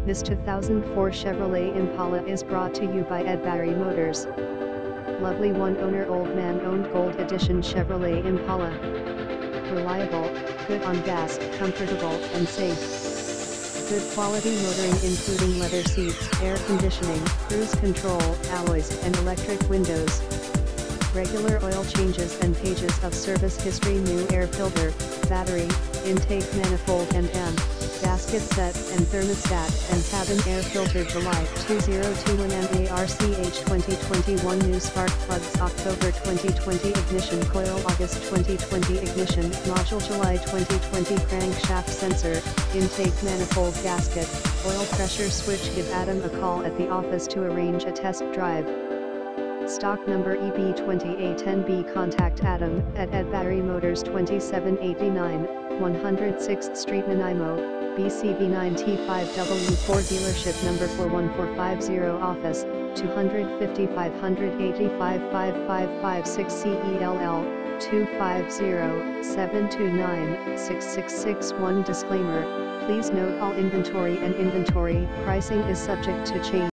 This 2004 Chevrolet Impala is brought to you by Ed Barry Motors. Lovely one-owner old man-owned gold edition Chevrolet Impala. Reliable, good on gas, comfortable and safe. Good quality motoring including leather seats, air conditioning, cruise control, alloys and electric windows. Regular oil changes and pages of service history. New air filter, battery, intake manifold and gasket set and thermostat and cabin air filter. July 2021 MARCH 2021 New spark plugs October 2020 Ignition coil August 2020 Ignition module July 2020 Crankshaft sensor, intake manifold gasket, oil pressure switch. Give Adam a call at the office to arrange a test drive. Stock number EB2810B. Contact Adam at Ed Barry Motors 2789, 106th Street Nanaimo, BCV9T5W4 Dealership number 41450 Office, 250 585 5556 CELL, 250-729-6661. Disclaimer, please note all inventory and inventory pricing is subject to change.